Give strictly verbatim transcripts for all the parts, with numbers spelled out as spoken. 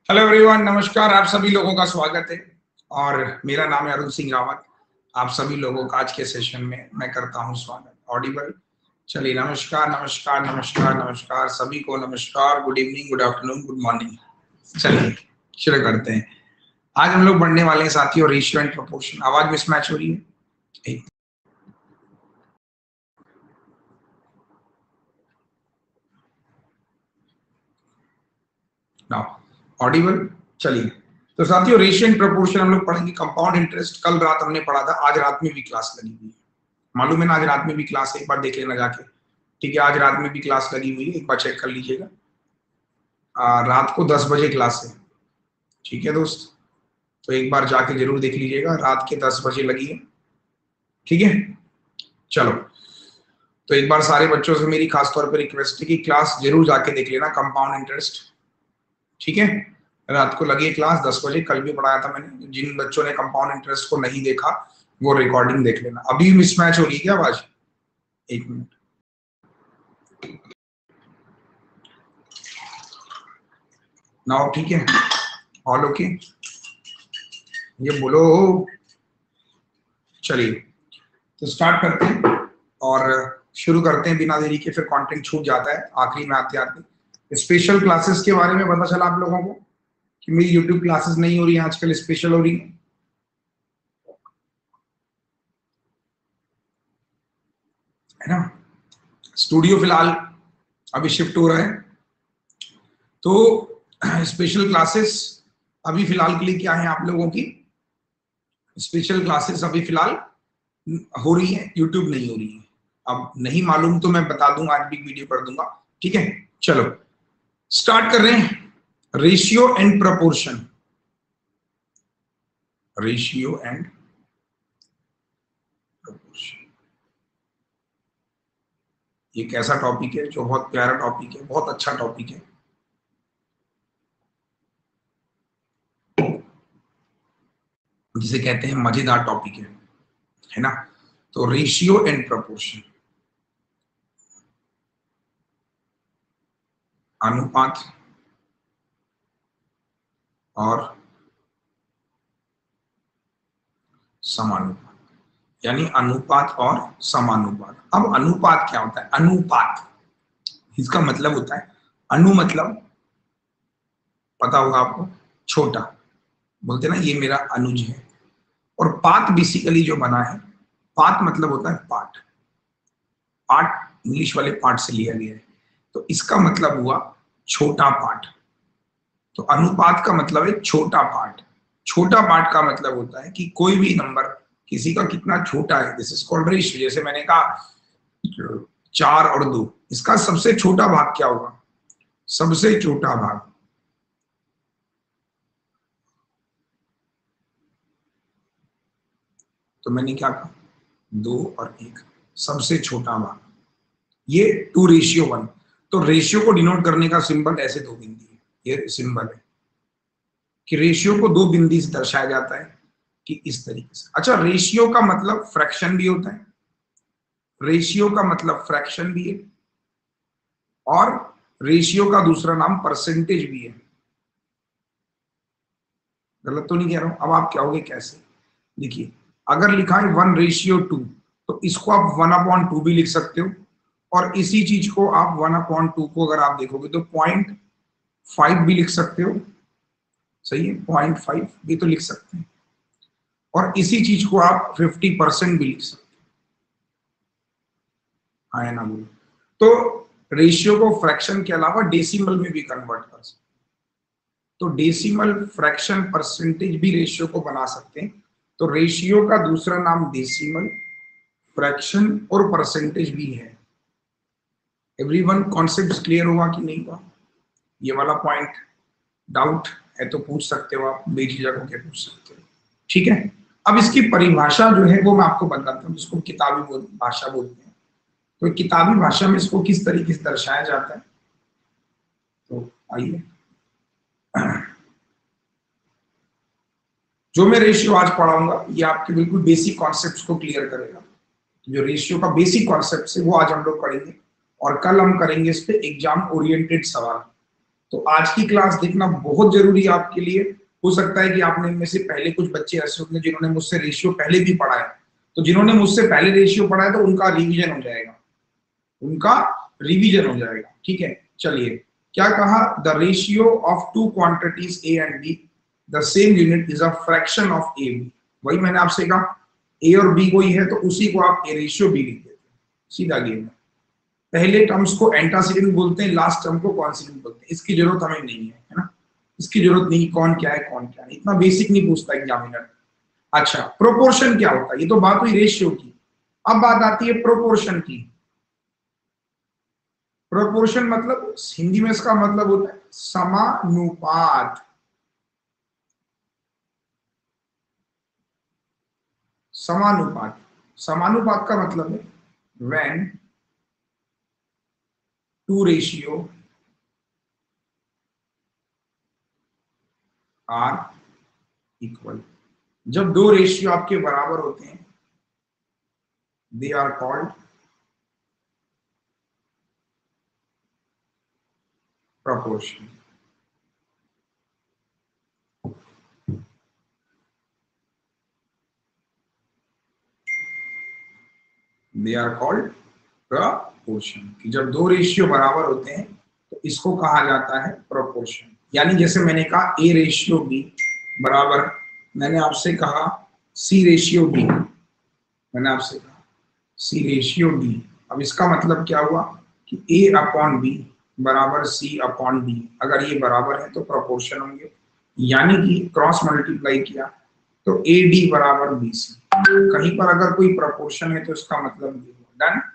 Hello everyone, नमस्कार। आप सभी लोगों का स्वागत है और मेरा नाम है अरुण सिंह रावत। आप सभी लोगों का आज के सेशन में मैं करता हूं स्वागत। ऑडिबल? चलिए, नमस्कार नमस्कार नमस्कार नमस्कार सभी को। नमस्कार, good evening, good afternoon, good morning. चलिए शुरू करते हैं। आज हम लोग पढ़ने वाले हैं साथियों रेशियो एंड प्रोपोर्शन। आवाज मिसमैच हो रही है? Now audible? चलिए, तो साथियों रेशियो एंड प्रोपोर्शन हम लोग पढ़ेंगे। कंपाउंड इंटरेस्ट कल रात हमने पढ़ा था, आज रात में भी क्लास लगी हुई है। मालूम है ना, आज रात में भी क्लास है, एक बार देख लेना जाके। ठीक है, आज रात में भी क्लास लगी हुई है, एक बार चेक कर लीजिएगा। रात को दस बजे क्लास है। ठीक है दोस्त, तो एक बार जाके जरूर देख लीजिएगा, रात के दस बजे लगी है। ठीक है, चलो, तो एक बार सारे बच्चों से मेरी खासतौर पर रिक्वेस्ट है कि क्लास जरूर जाके देख लेना, कंपाउंड इंटरेस्ट। ठीक है, रात को लगी क्लास दस बजे, कल भी पढ़ाया था मैंने। जिन बच्चों ने कंपाउंड इंटरेस्ट को नहीं देखा वो रिकॉर्डिंग देख लेना। अभी मिसमैच हो रही है क्या आवाज? एक मिनट। नाउ ठीक है, ऑल ओके? ये बोलो। चलिए, तो स्टार्ट करते हैं और शुरू करते हैं बिना देरी के, फिर कंटेंट छूट जाता है आखिरी में आते आते। स्पेशल क्लासेस के बारे में पता चला आप लोगों को कि मेरी यूट्यूब क्लासेस नहीं हो रही है आजकल, स्पेशल हो रही है, है ना। स्टूडियो फिलहाल अभी शिफ्ट हो रहा है, तो स्पेशल क्लासेस अभी फिलहाल के लिए क्या है आप लोगों की? स्पेशल क्लासेस अभी फिलहाल हो रही है, यूट्यूब नहीं हो रही है। अब नहीं मालूम तो मैं बता दूंगा, आज भी वीडियो कर दूंगा। ठीक है, चलो स्टार्ट कर रहे हैं। Ratio and proportion. Ratio and proportion ये कैसा टॉपिक है जो बहुत प्यारा टॉपिक है, बहुत अच्छा टॉपिक है। जिसे कहते हैं मजेदार टॉपिक है, है ना। तो रेशियो एंड प्रपोर्शन, अनुपात और समानुपात, यानी अनुपात और समानुपात। अब अनुपात क्या होता है? अनुपात इसका मतलब होता है, अनु मतलब पता होगा आपको, छोटा, बोलते ना ये मेरा अनुज है। और पात बेसिकली जो बना है, पात मतलब होता है पाठ। पाठ इंग्लिश वाले पाठ से लिया गया है, तो इसका मतलब हुआ छोटा पाठ। तो अनुपात का मतलब है छोटा पाठ। छोटा पाठ का मतलब होता है कि कोई भी नंबर किसी का कितना छोटा है, दिस इज कॉल्ड रेशियो। जैसे मैंने कहा चार और दो, इसका सबसे छोटा भाग क्या होगा? सबसे छोटा भाग, तो मैंने क्या कहा? दो और एक, सबसे छोटा भाग, ये टू रेशियो वन। तो रेशियो को डिनोट करने का सिंबल ऐसे दो बिंदी है, ये सिंबल है कि रेशियो को दो बिंदी से दर्शाया जाता है कि इस तरीके से। अच्छा, रेशियो का मतलब फ्रैक्शन भी होता है, रेशियो का मतलब फ्रैक्शन भी है, और रेशियो का दूसरा नाम परसेंटेज भी है। गलत तो नहीं कह रहा हूं? अब आप क्या होगे कैसे? देखिए, अगर लिखा है वन रेशियो टू, तो इसको आप वन अपॉन टू भी लिख सकते हो, और इसी चीज को आप वन अपॉन टू को अगर आप देखोगे तो पॉइंट फाइव भी लिख सकते हो। सही है, पॉइंट फाइव भी तो लिख सकते हैं, और इसी चीज को आप फिफ्टी परसेंट भी लिख सकते हो। हाँ ना, बोलो। तो रेशियो को फ्रैक्शन के अलावा डेसिमल में भी कन्वर्ट कर सकते, तो डेसिमल, फ्रैक्शन, परसेंटेज भी रेशियो को बना सकते हैं। तो रेशियो का दूसरा नाम डेसिमल, फ्रैक्शन और परसेंटेज भी है। एवरीवन कॉन्सेप्ट क्लियर हुआ कि नहीं हुआ? ये वाला पॉइंट डाउट है तो पूछ सकते हो आप, बेझिझक होकर पूछ सकते हो। ठीक है, अब इसकी परिभाषा जो है वो मैं आपको बताता हूँ, जिसको किताबी भाषा बोलते हैं। तो किताबी भाषा में इसको किस तरीके से दर्शाया जाता है, तो आइए। जो मैं रेशियो आज पढ़ाऊंगा ये आपके बिल्कुल बेसिक कॉन्सेप्ट्स को क्लियर करेगा। जो रेशियो का बेसिक कॉन्सेप्ट है वो आज हम लोग पढ़ेंगे, और कल हम करेंगे इस पे एग्जाम ओरिएंटेड सवाल। तो आज की क्लास देखना बहुत जरूरी है आपके लिए। हो सकता है कि आपने इनमें से पहले कुछ बच्चे ऐसे होंगे जिन्होंने मुझसे रेशियो पहले भी पढ़ा है, तो जिन्होंने मुझसे पहले रेशियो पढ़ा है तो उनका रिवीजन हो जाएगा, उनका रिवीजन हो जाएगा। ठीक है, चलिए क्या कहा, the ratio of two quantities A and B the same unit is a fraction of A B. वही मैंने आपसे कहा, ए और बी कोई है तो उसी को आप ए रेशियो बी लिख देते हैं, सीधा गेम है। पहले टर्म्स को एंटासीडेंट बोलते हैं, लास्ट टर्म को कॉन्सिडेंट बोलते हैं। इसकी जरूरत हमें नहीं है, है ना, इसकी जरूरत नहीं, कौन क्या है कौन क्या नहीं, इतना बेसिक नहीं पूछता एग्जामिनर। अच्छा, प्रोपोर्शन क्या होता है, ये तो बात हुई रेशियो की। अब बात आती है प्रोपोर्शन की। प्रोपोर्शन मतलब हिंदी में इसका मतलब होता है समानुपात। समानुपात समानुपात का मतलब है when two ratio are equal. जब दो रेशियो आपके बराबर होते हैं, they are called proportion. They are called proportion, कि जब दो रेशियो बराबर होते हैं तो इसको कहा जाता है प्रोपोर्शन। यानी जैसे मैंने कहा ए रेशियो बी बराबर, मैंने आपसे कहा सी रेशियो डी, मैंने आपसे कहा सी रेशियो डी। अब इसका मतलब क्या हुआ कि ए अपॉन बी बराबर सी अपॉन डी। अगर ये बराबर है तो प्रोपोर्शन होंगे, यानी कि क्रॉस मल्टीप्लाई किया तो ए डी बराबर बी सी। कहीं पर अगर कोई प्रोपोर्शन है तो इसका मतलब ये हुआ। डन।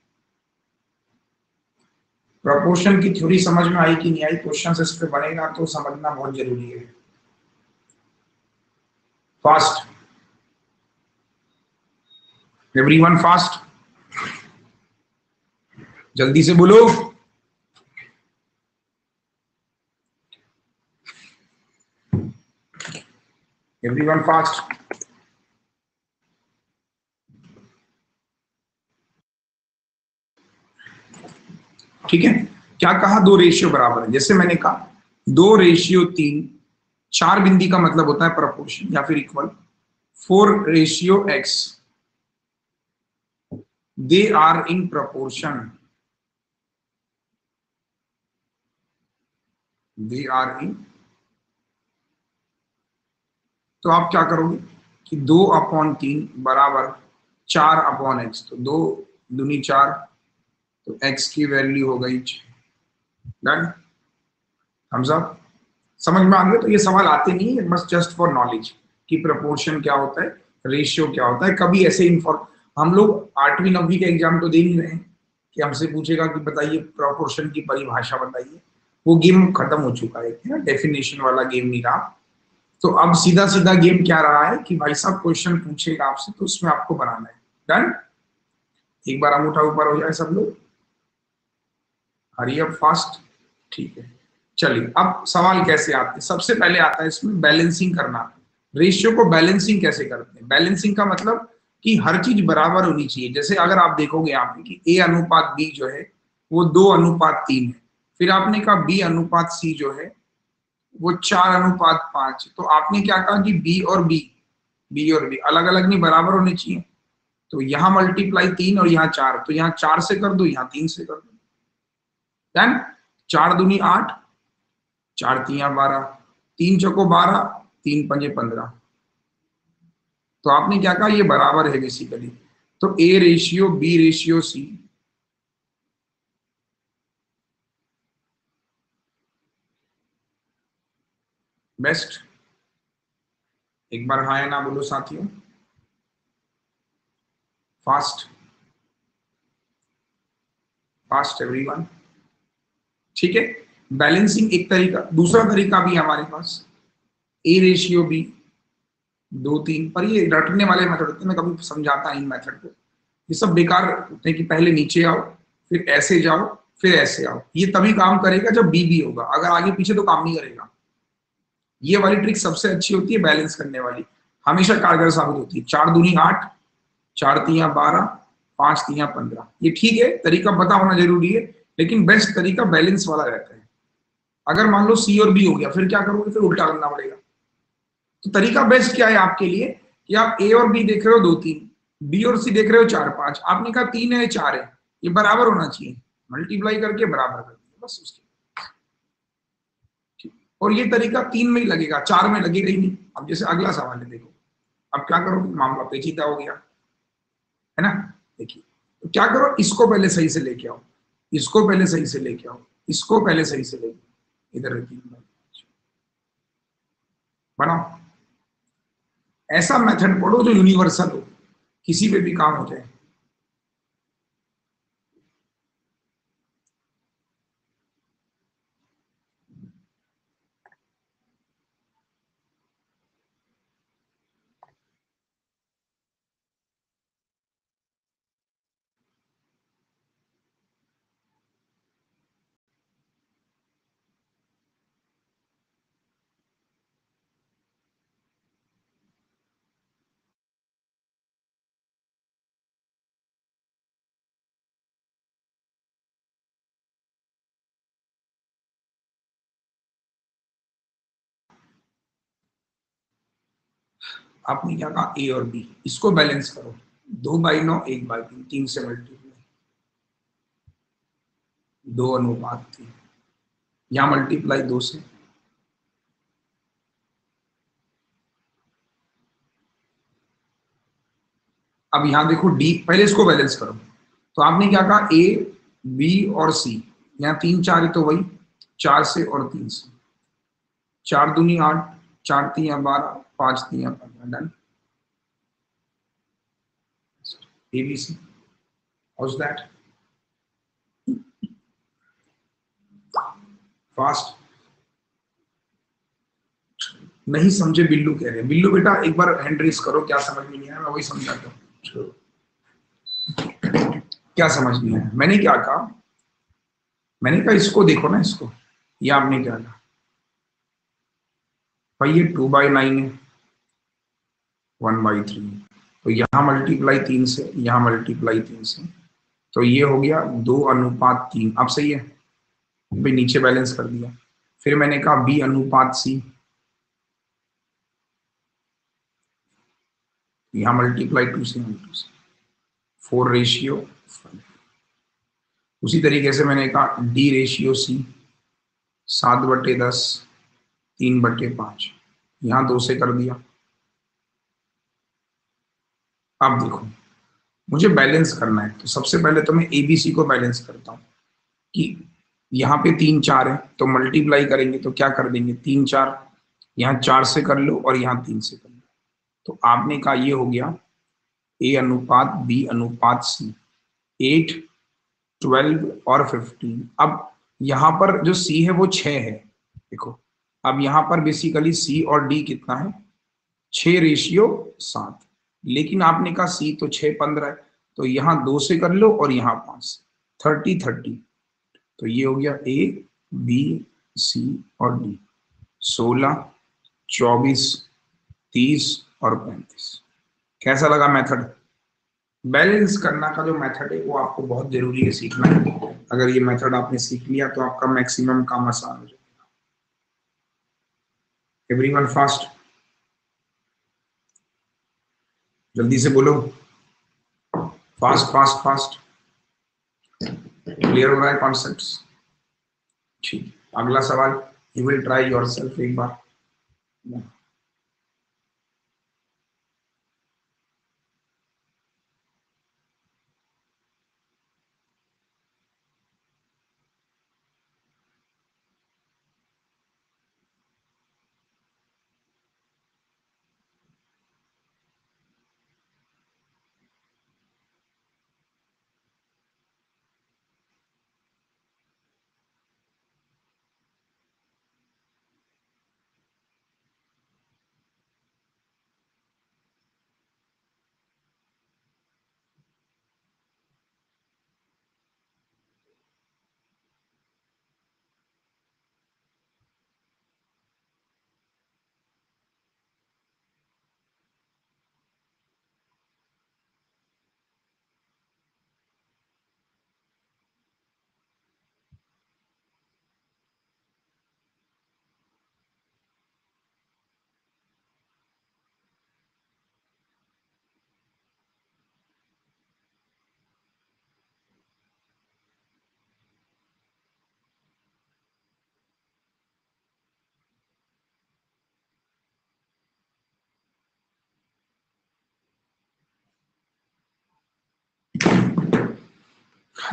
प्रोपोर्शन की थ्योरी समझ में आई कि नहीं आई, क्वेश्चन इस पे बनेगा तो समझना बहुत जरूरी है। फास्ट, एवरीवन फास्ट, जल्दी से बोलो। Everyone fast. ठीक है, क्या कहा, दो रेशियो बराबर है। जैसे मैंने कहा दो रेशियो तीन, चार बिंदी का मतलब होता है प्रोपोर्शन या फिर equal. Four ratio x, they are in proportion, they are in. तो आप क्या करोगे कि दो अपॉन तीन बराबर चार अपॉन एक्स, तो दो दूनी चार, तो एक्स की वैल्यू हो गई डन। Thums up. समझ में आ गया। तो ये सवाल आते नहीं है, बस जस्ट फॉर नॉलेज कि प्रोपोर्शन क्या होता है, रेशियो क्या होता है। कभी ऐसे इन्फॉर्म, हम लोग आठवीं नौवीं के एग्जाम तो दे नहीं रहे हैं कि हमसे पूछेगा कि बताइए प्रोपोर्शन की परिभाषा बताइए, वो गेम खत्म हो चुका है, डेफिनेशन वाला गेम नहीं रहा। तो अब सीधा सीधा गेम क्या रहा है कि भाई साहब क्वेश्चन पूछेगा आपसे तो उसमें आपको बनाना है। डन। एक बार अंगूठा ऊपर हो जाए सब लोग, हरी अप फास्ट। ठीक है, चलिए अब सवाल कैसे आते हैं। सबसे पहले आता है इसमें बैलेंसिंग करना। रेशियो को बैलेंसिंग कैसे करते हैं। बैलेंसिंग का मतलब कि हर चीज बराबर होनी चाहिए। जैसे अगर आप देखोगे यहाँ पे कि ए अनुपात बी जो है वो दो अनुपात तीन है, फिर आपने कहा बी अनुपात सी जो है वो चार अनुपात पांच। तो आपने क्या कहा कि बी और बी, बी और बी अलग अलग नहीं, बराबर होने चाहिए। तो यहाँ मल्टीप्लाई तीन और यहाँ चार, तो यहाँ चार से कर दो, यहाँ तीन से कर दो। डन। चार दूनी आठ, चार तिया बारह, तीन चौको बारह, तीन पंजे पंद्रह। तो आपने क्या कहा, ये बराबर है बेसिकली। तो A ratio B ratio C, best. एक बार हाँ या ना बोलो साथियों, फास्ट फास्ट एवरीवन। ठीक है, बैलेंसिंग एक तरीका। दूसरा तरीका भी हमारे पास, ए रेशियो बी दो तीन, पर ये रटने वाले मेथड होते हैं, मैं कभी समझाता इन मेथड को, ये सब बेकार होते हैं कि पहले नीचे आओ फिर ऐसे जाओ फिर ऐसे आओ। ये तभी काम करेगा जब बी बी होगा, अगर आगे पीछे तो काम नहीं करेगा। ये वाली ट्रिक सबसे अच्छी होती है बैलेंस करने वाली, हमेशा कारगर साबित होती है। चार दूनी आठ, चार तिया बारह, पांच तिया पंद्रह। ये ठीक है, तरीका पता होना जरूरी है, लेकिन बेस्ट तरीका बैलेंस वाला रहता है। अगर मान लो सी और बी हो गया, फिर क्या करोगे? फिर उल्टा करना पड़ेगा। तो तरीका बेस्ट क्या है आपके लिए कि आप ए और बी देख रहे हो दो तीन, बी और सी देख रहे हो चार पांच, आपने कहा तीन है चार है, ये बराबर होना चाहिए, मल्टीप्लाई करके बराबर कर दिया बस उसके। और ये तरीका तीन में ही लगेगा, चार में लगेगा ही नहीं। अब जैसे अगला सवाल है, देखो अब क्या करोगे, मामला पेचीदा हो गया है ना। देखिए तो क्या करो, इसको पहले सही से लेके आओ, इसको पहले सही से लेके आओ, इसको पहले सही से लेके आओ, इधर तीन बनाओ। ऐसा मेथड पढ़ो जो यूनिवर्सल हो, किसी पे भी काम हो जाए। आपने क्या कहा, ए और बी, इसको बैलेंस करो, दो बाई नौ एक बाई तीन, तीन से मल्टीप्लाई, दो अनुपात तीन, यहां मल्टीप्लाई दो से, अब यहां देखो डी, पहले इसको बैलेंस करो। तो आपने क्या कहा, ए बी और सी, यहाँ तीन चार है तो वही, चार से और तीन से, चार दूनी आठ, चार तीन बारह, पांच तीन पंद्रह, done. A B C, how's that, fast. नहीं समझे बिल्लू कह रहे हैं, बिल्लू बेटा एक बार हैंड रेस करो, क्या समझ में नहीं आया, मैं वही समझाता हूँ। क्या समझ नहीं आया, मैंने क्या कहा, मैंने कहा इसको देखो ना, इसको, ये आपने क्या कहा भाई, ये टू बाई नाइन है, वन बाई थ्री, तो यहाँ मल्टीप्लाई तीन से, यहाँ मल्टीप्लाई तीन से, तो ये हो गया दो अनुपात तीन, अब सही है भाई, नीचे बैलेंस कर दिया। फिर मैंने कहा बी अनुपात सी, यहाँ मल्टीप्लाई टू से, टू से, फोर रेशियो फाइव। उसी तरीके से मैंने कहा डी रेशियो सी, सात बटे दस, तीन बटे पांच, यहाँ दो से कर दिया। अब देखो मुझे बैलेंस करना है, तो सबसे पहले तो मैं एबीसी को बैलेंस करता हूँ कि यहाँ पे तीन चार है, तो मल्टीप्लाई करेंगे तो क्या कर देंगे, तीन चार, यहाँ चार से कर लो और यहाँ तीन से कर लो। तो आपने कहा ये हो गया ए अनुपात बी अनुपात सी, एट, ट्वेल्व और फिफ्टीन। अब यहाँ पर जो सी है वो छह है, देखो अब यहाँ पर बेसिकली सी और डी कितना है, छह रेशियो सात, लेकिन आपने कहा सी तो छह पंद्रह है, तो यहाँ दो से कर लो और यहाँ पांच से, थर्टी थर्टी, तो ये हो गया ए बी सी और डी, सोलह, चौबीस, तीस और पैंतीस। कैसा लगा मेथड? बैलेंस करना का जो मेथड है वो आपको बहुत जरूरी है सीखना है। अगर ये मेथड आपने सीख लिया तो आपका मैक्सिमम काम आसान हो जाएगा। एवरीवन फास्ट, जल्दी से बोलो, फास्ट फास्ट फास्ट, क्लियर हो रहा है कॉन्सेप्ट्स? ठीक, अगला सवाल, यू विल ट्राई योरसेल्फ एक बार।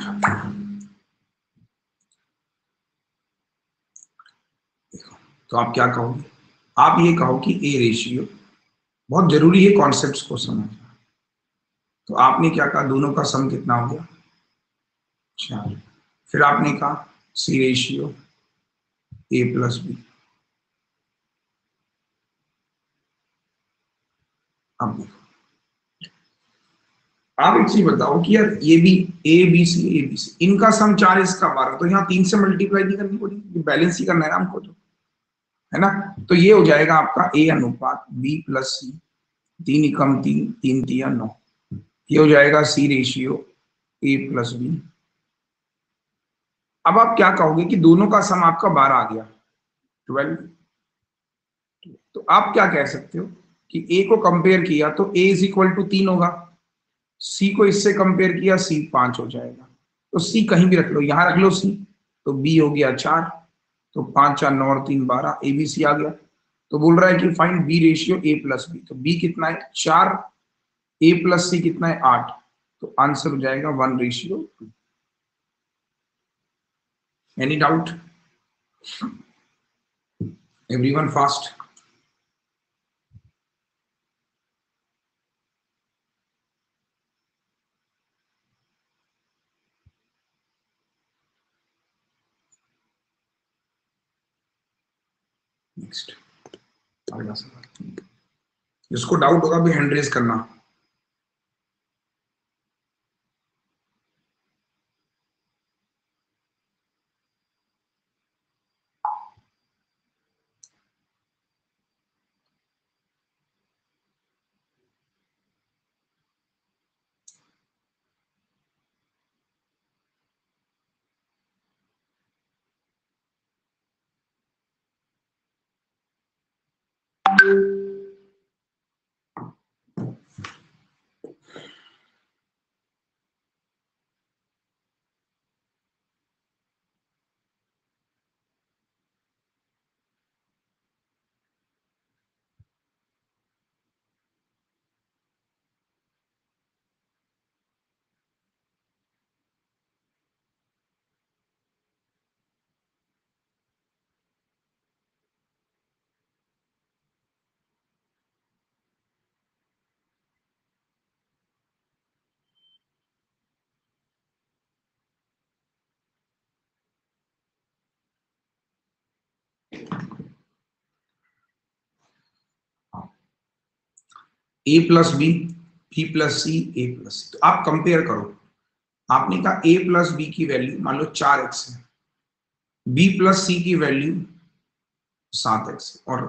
तो आप क्या कहोगे? आप ये कहो कि ए रेशियो, बहुत जरूरी है कॉन्सेप्ट्स को समझना। तो आपने क्या कहा, दोनों का सम कितना हो गया? चार। फिर आपने कहा C ratio A plus B. अब देखो, आप एक चीज बताओ कि यार ये भी ए बी सी ए बी सी, इनका सम चार, इसका बारह, तो यहाँ तीन से मल्टीप्लाई नहीं करनी पड़ेगी, बैलेंस ही करना है हमको, तो है ना। तो ये हो जाएगा आपका ए अनुपात बी प्लस सी, तीन एकम तीन, तीन तिया नौ। ये हो जाएगा C ratio A plus B. अब आप क्या कहोगे कि दोनों का सम आपका बारह आ गया, ट्वेल्व। तो आप क्या कह सकते हो कि ए को कंपेयर किया तो ए इज इक्वल टू तीन होगा, सी को इससे कंपेयर किया सी पांच हो जाएगा। तो सी कहीं भी रख लो, यहां रख लो सी, तो बी हो गया चार, तो पांच चार नौ और तीन बारह, ए बी सी आ गया। तो बोल रहा है कि find B ratio A plus B. तो बी कितना है? चार, ए प्लस सी कितना है? आठ। तो आंसर हो जाएगा one ratio two. Any doubt? Everyone fast? Next अगला सवाल, जिसको डाउट होगा भी हैंड रेज करना। A plus B, B plus C, A plus C. तो आप कंपेयर करो। आपने कहा ए प्लस बी की वैल्यू मान लो चार एक्स है, बी प्लस सी की वैल्यू सात एक्स और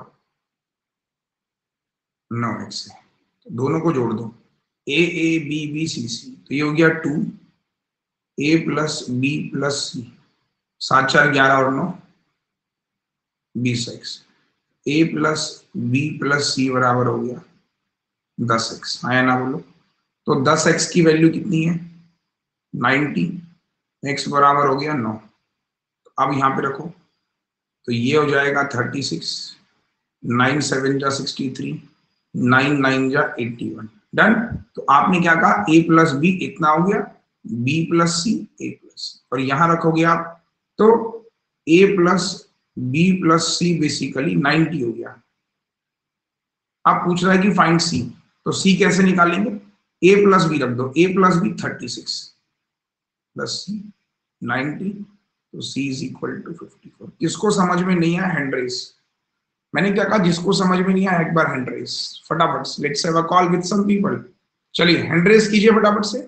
नौ एक्स है। तो दोनों को जोड़ दो, ए ए बी बी सी सी, तो ये हो गया two A plus B plus C, सात चार ग्यारह और नौ बीस x. A plus B plus C बराबर हो गया दस एक्स, आया ना बोलो। तो दस एक्स की वैल्यू कितनी है? नाइन्टी। एक्स बराबर हो गया नौ। तो अब यहां पे रखो, तो ये हो जाएगा थर्टी सिक्स, नाइन सेवन जा सिक्सटी थ्री, नाइन नाइन जा एट्टी वन। डन। तो आपने क्या कहा, ए प्लस बी इतना हो गया, B plus C A plus, और यहां रखोगे आप तो A plus B plus C basically ninety हो गया। आप पूछ रहा है कि फाइंड सी, तो सी कैसे निकालेंगे? ए प्लस बी रख दो, A plus B thirty six plus C ninety, तो C is equal to fifty four. किसको समझ में नहीं आया हैंड रेस? मैंने क्या कहा, जिसको समझ में नहीं आया एक बार हैंड रेस फटाफट से। Let's have a call with some people. चलिए हैंड रेस कीजिए फटाफट से।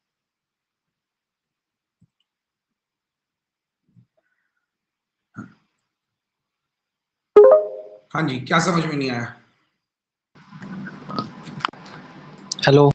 हाँ जी, क्या समझ में नहीं आया? हेलो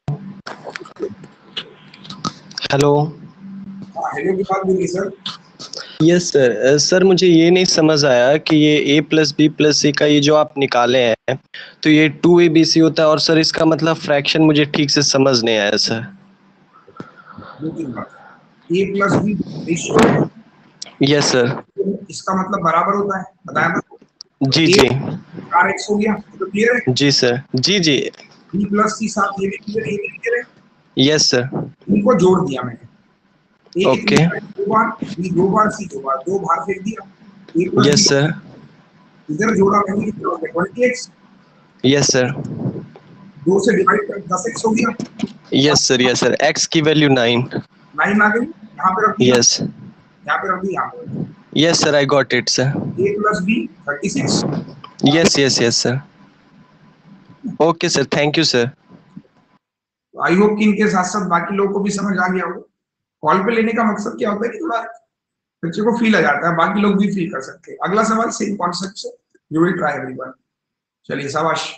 हेलो हेलो की बात बोलिए सर। Yes sir. सर मुझे ये नहीं समझ आया कि ये A plus B plus C का ये जो आप निकाले हैं, तो ये टू ए बी सी होता है, और सर इसका मतलब फ्रैक्शन मुझे ठीक से समझ नहीं आया सर। दो तीन बात, ए प्लस बी रेशियो है, यस सर। इसका मतलब बराबर होता है, बताया ना। जी ए जी चार एक्स हो गया, तो क्लियर है। जी सर। जी जी बी प्लस सी सात, ये भी क्लियर है, ये भी क्लियर है। Yes sir. इनको जोड़ दिया मैंने, ए ओके दो बार, बी दो बार, सी दो बार, दो बार फेंक दिया। ए प्लस यस सर इधर जोड़ा मैंने कितना हो गया ट्वेंटी एक्स, यस सर दो से डिवाइड कर दस एक्स हो गया, yes sir yes sir x की वैल्यू नाइन नाइन आ गई, यहाँ पे रख दिया, यस यहाँ पे रख दिया, यहाँ पे रख दिया। Yes sir I got it sir A plus B thirty six. Yes yes yes sir okay sir thank you sir I hope कि इनके साथ साथ बाकी लोगों को भी समझ आ गया होगा। कॉल पे लेने का मकसद क्या होता है कि थोड़ा बच्चे को फील आ जाता है, बाकी लोग भी फील कर सकते हैं। अगला सवाल सेम कॉन्सेप्ट से, यू विल ट्राई एवरीवन। चलिए शाबाश।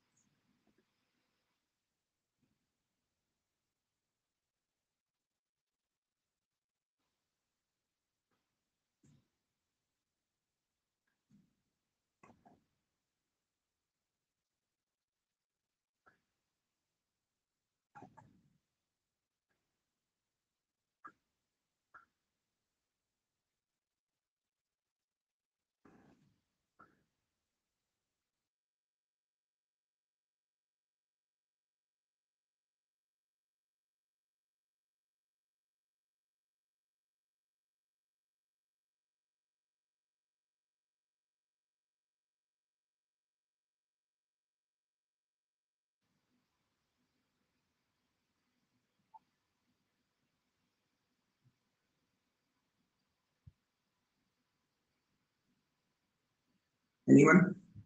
एनीवन?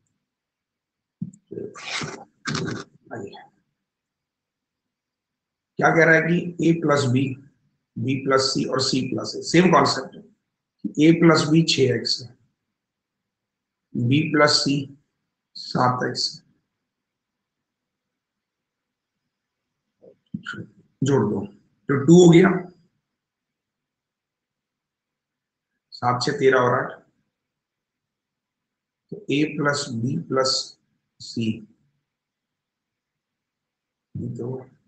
क्या कह रहा है कि a plus B, B plus C और सी प्लस है, सेम कॉन्सेप्ट है। a प्लस बी छह एक्स है, बी प्लस सी सात एक्स है, जोड़ दो तो टू हो गया, सात छह तेरह और आठ, तो a plus B plus C, तो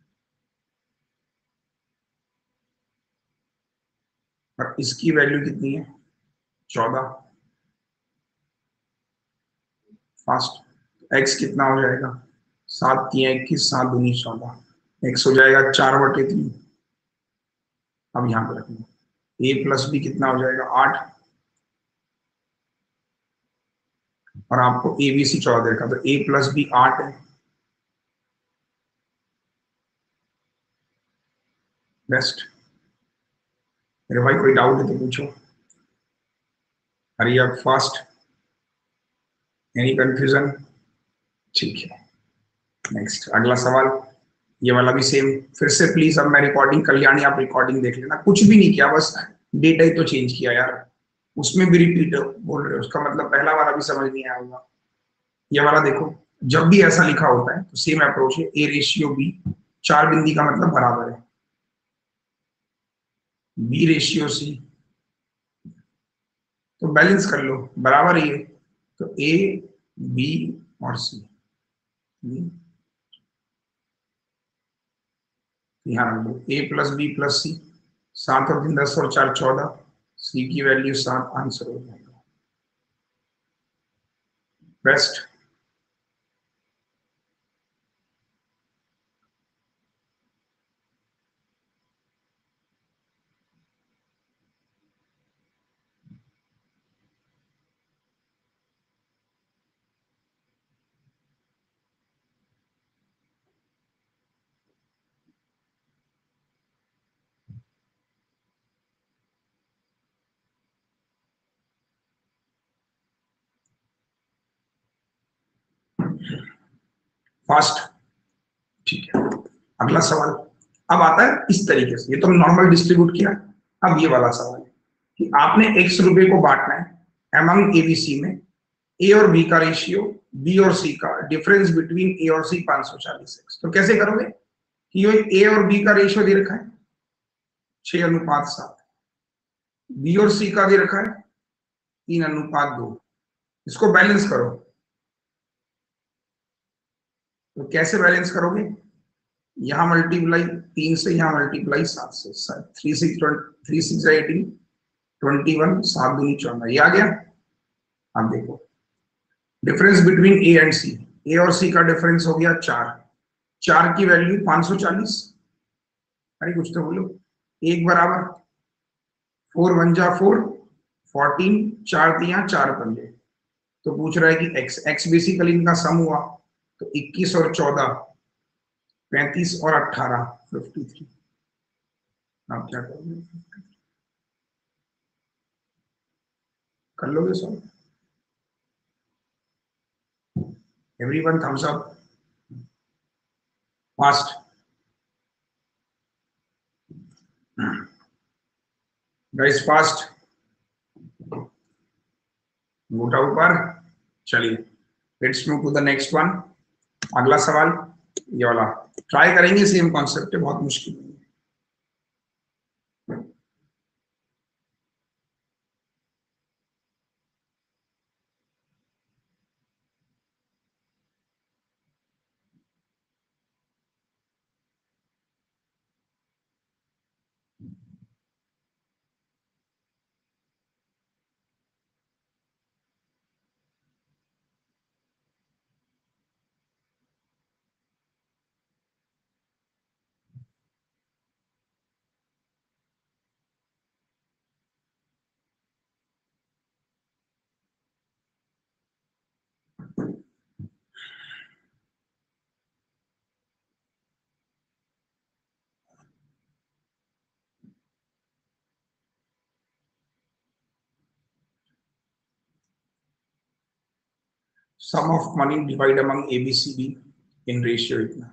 और इसकी वैल्यू कितनी है चौदह। फास्ट x कितना हो जाएगा, सात तीन इक्कीस, सात दूनी चौदह, x हो जाएगा चार बटे तीन। अब यहाँ पे रखना, a प्लस बी कितना हो जाएगा आठ, और आपको ए बी सी चौदह देखा, तो a प्लस बी आठ है। बेस्ट। मेरे भाई कोई डाउट है तो पूछो, hurry up fast, any confusion? ठीक है, नेक्स्ट अगला सवाल, ये वाला भी सेम। फिर से प्लीज, अब मैं रिकॉर्डिंग, कल्याणी आप रिकॉर्डिंग देख लेना, कुछ भी नहीं किया, बस डेटा ही तो चेंज किया यार, उसमें भी रिपीट बोल रहे हो, उसका मतलब पहला वाला भी समझ नहीं आया होगा। ये वाला देखो, जब भी ऐसा लिखा होता है तो सेम अप्रोच है, ए रेशियो बी, चार बिंदी का मतलब बराबर है, बी रेशियो सी, तो बैलेंस कर लो, बराबर ही है, तो ए बी और सी, यहाँ रख दो, A plus B plus C, सात और तीन दस और चार चौदह, सी की वैल्यू सात, आंसर हो जाएगा। बेस्ट। फास्ट, ठीक है। अगला सवाल अब आता है इस तरीके से, ये तो नॉर्मल डिस्ट्रीब्यूट किया। अब ये वाला सवाल है कि आपने एक्स रुपए को बांटना है अमंग एबीसी में, ए और बी का रेशियो, बी और सी का डिफरेंस बिटवीन ए और सी पांच सौ चालीस एक्स। तो कैसे करोगे कि ये ए और बी का रेशियो दे रखा है छह अनुपात सात, बी और सी का दे रखा है तीन अनुपात दो, इसको बैलेंस करो। तो कैसे बैलेंस करोगे, यहां मल्टीप्लाई तीन से, यहां मल्टीप्लाई सात से, three six three six eighteen, twenty one, सात दूनी चौदह, ये आ गया। अब देखो difference between A and C, A और सी का डिफरेंस हो गया चार, चार की वैल्यू पांच सौ चालीस, अरे कुछ तो बोलो, एक बराबर फोर वन जा फोर, फोर्टीन, चार तिया चार पंजे। तो पूछ रहा है कि एक्स एक्स बेसिकली इनका सम हुआ तो इक्कीस और चौदह, पैंतीस और अट्ठारह, फिफ्टी थ्री। आप क्या करोगे? कर लोगे solve? Everyone thumbs up fast. Guys fast, मोटा ऊपर। चलिए let's move to the next one. अगला सवाल ये वाला ट्राई करेंगे, सेम कॉन्सेप्ट है, बहुत मुश्किल नहीं है। Sum of money divide among A B C D in ratio इतना।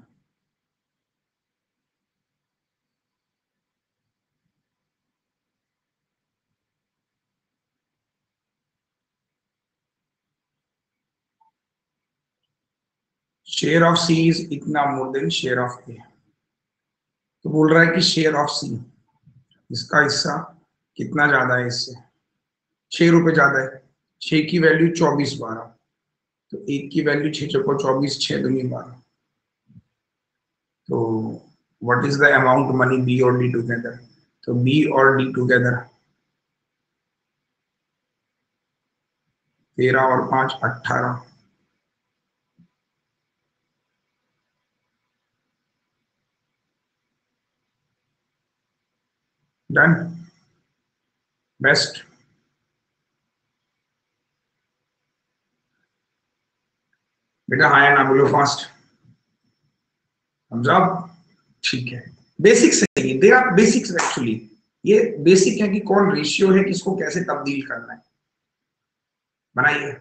शेयर ऑफ सी इज इतना more than share of A. तो बोल रहा है कि शेयर ऑफ सी, इसका हिस्सा कितना ज्यादा है इससे, छह रुपए ज्यादा है। छह की वैल्यू चौबीस बारह, तो एक की वैल्यू छह चौको चौबीस, छह दूनी बारह। तो what is the amount money B और डी टुगेदर? तो बी और डी टुगेदर तेरह और पांच अट्ठारह। Done, best. बेटा हाँ या ना बोलो फास्ट, समझा? ठीक है, बेसिक्स है ये, दे आर बेसिक्स एक्चुअली। ये बेसिक है कि कौन रेशियो है, किसको कैसे तब्दील करना है। बनाइए,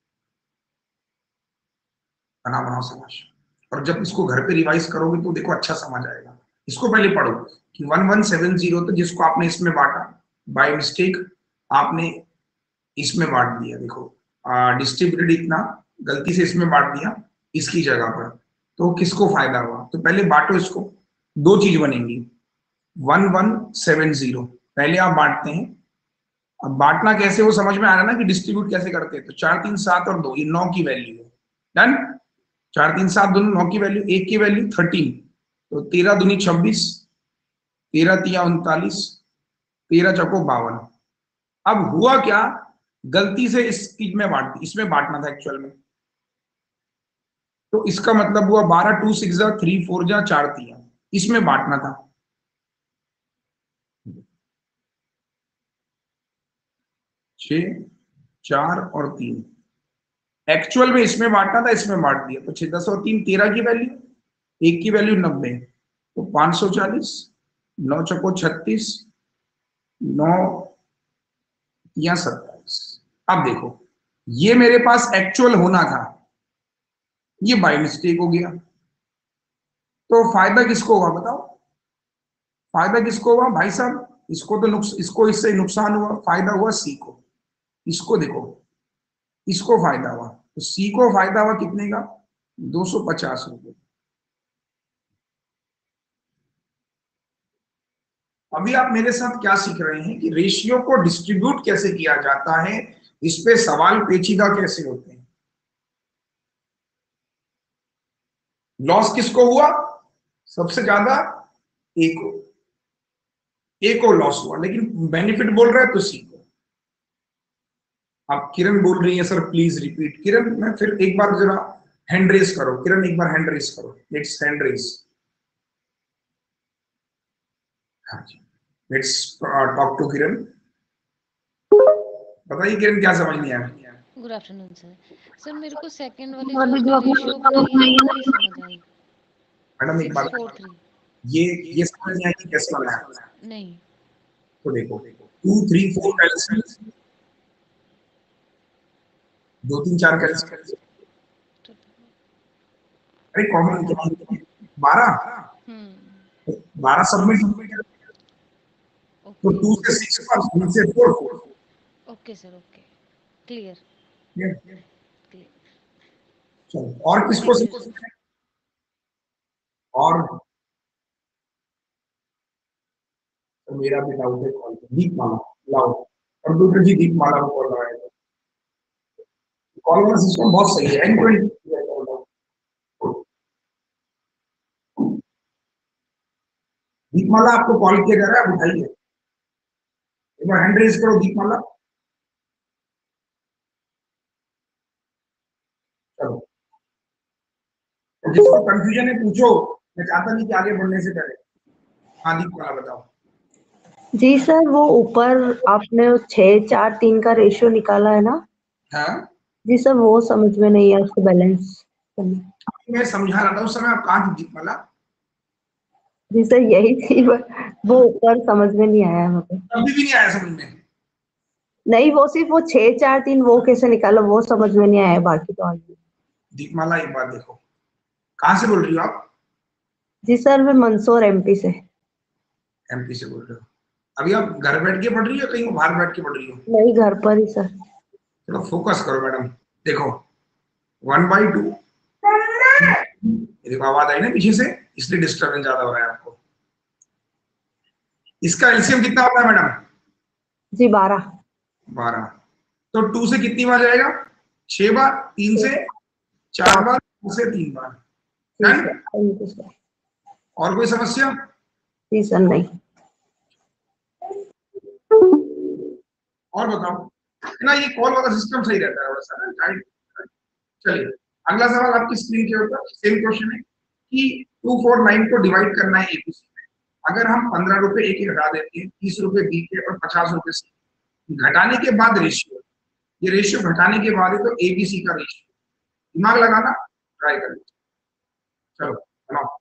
बना बनाओ समझ। और जब इसको घर पे रिवाइज करोगे तो देखो अच्छा समझ आएगा। इसको पहले पढ़ो कि वन वन सेवन जीरो, तो जिसको आपने इसमें बांटा बाय मिस्टेक, आपने इसमें बांट दिया। देखो डिस्ट्रीब्यूटेड इतना, गलती से इसमें बांट दिया इसकी जगह पर, तो किसको फायदा हुआ? तो पहले बांटो इसको, दो चीज बनेंगी। वन वन सेवन जीरो पहले आप बांटते हैं। अब बांटना कैसे वो समझ में आ रहा है ना कि डिस्ट्रीब्यूट कैसे करते हैं। तो चार तीन सात और दो, ये नौ की वैल्यू है। डन। चार तीन सात दोनों नौ की वैल्यू, एक की वैल्यू थर्टीन, तो तेरह दूनी छब्बीस, तेरह तिया उनतालीस, तेरह चौको बावन। अब हुआ क्या, गलती से इस चीज में बांट दी, इसमें बांटना था एक्चुअल में। तो इसका मतलब हुआ बारह, टू सिक्स जा थ्री, फोर जा चार तिया, इसमें बांटना था। छ, चार और तीन, एक्चुअल में इसमें बांटना था, इसमें बांट दिया। तो छह दस और तीन तेरह की वैल्यू, एक की वैल्यू नब्बे, तो पांच सौ चालीस, नौ चौको छत्तीस, नौ या सत्ताईस। अब देखो ये मेरे पास एक्चुअल होना था, ये बाय मिस्टेक हो गया। तो फायदा किसको होगा बताओ? फायदा किसको हुआ भाई साहब? इसको तो नुक्स इसको इससे नुकसान हुआ, फायदा हुआ सी को। इसको देखो, इसको फायदा हुआ, तो सी को फायदा हुआ कितने का? दो सौ पचास रुपए। अभी आप मेरे साथ क्या सीख रहे हैं कि रेशियो को डिस्ट्रीब्यूट कैसे किया जाता है, इस पे सवाल पेचीदा कैसे होते हैं। लॉस किसको हुआ सबसे ज्यादा? ए को, ए को लॉस हुआ, लेकिन बेनिफिट बोल रहा है तो सी को। अब किरण बोल रही है सर प्लीज रिपीट। किरण मैं फिर एक बार जरा हैंड रेस करो, किरण एक बार हैंड रेस करो, लेट्स हैंड रेस। हाँ जी, लेट्स टॉक टू किरण। बताइए किरण, क्या समझ नहीं आया? Good afternoon sir. सर मेरे को सेकंड वाली और जो भी आपने जो अपना रेशियो बनाई है वो नहीं समझ आई। मैडम एक सिक्स बात, फोर थ्री ये ये समझ नहीं आई कि कैसे बनाया? नहीं। तो देखो, टू थ्री फोर का एलसीएम, दो तीन चार का एलसीएम, अरे कॉमन क्या है? बारह, हम्म बारह सबमिट, तो ओके टू से सिक्स पर, थ्री से four. Okay sir okay clear चलो, क्लियर। और किसको थैंक यू समझ सर। में आया? और तो मेरा भी डाउट है, कॉल दीपमाला लाओ, कंप्यूटर जी दीपमाला को कॉल लगाएगा। कॉल वाला सिस्टम बहुत सही है, एंड टू एंड। दीपमाला आपको कॉल किया जा रहा है, आप उठाइए, एक बार हैंड रेज करो दीपमाला। चलो, तो जिसको कंफ्यूजन है पूछो, मैं चाहता नहीं कि आगे बढ़ने से पहले। हाँ दीपमाला बताओ। जी सर, वो ऊपर आपने छह चार तीन का रेशियो निकाला है ना? हाँ, जी सर, वो समझ में नहीं है उसको बैलेंस करना। मैं समझा रहा था उस समय, आप कहाँ थी दीपमाला? जी सर, यही थी, वो ऊपर समझ में नहीं आया मुझे। अभी भी नहीं आया समझ में? नहीं, वो सिर्फ वो छह चार तीन वो कैसे निकाला वो समझ में नहीं आया, बाकी तो आगे। दीपमाला एक बात देखो, कहाँ से बोल रही हो आप? जी सर, मैं मंदसौर एमपी से। एमपी से बोल रहे हो? अभी आप घर बैठ के पढ़ रही हो, कहीं बाहर बैठ के पढ़ रही हो? नहीं, घर पर ही सर। थोड़ा फोकस करो मैडम। देखो, वन बाई टू, देखो आवाज आई ना पीछे से, इसलिए डिस्टर्बेंस ज्यादा हो रहा है आपको। इसका एलसीएम कितना होता है मैडम? जी बारह। बारह। तो टू से कितनी बार जाएगा? छह बार, तीन से चार बार, दो से तीन बार। जी done? Sir, thank you sir. और कोई समस्या? जी सर, नहीं। और बताओ ना, ये कॉल वाला सिस्टम सही रहता है वैसा ना, टाइट। चलिए, अगला सवाल आपकी स्क्रीन के ऊपर सेम क्वेश्चन है कि टू फोर नाइन को डिवाइड करना है एबीसी में। अगर हम पंद्रह रुपए ए के घटा देते हैं, तीस रुपए बी के और पचास रुपए सी, घटाने के बाद रेशियो, ये रेशियो घटाने के बाद है, तो एबीसी का रेशियो दिमाग लगाना ट्राई करें। चलो बनाओ।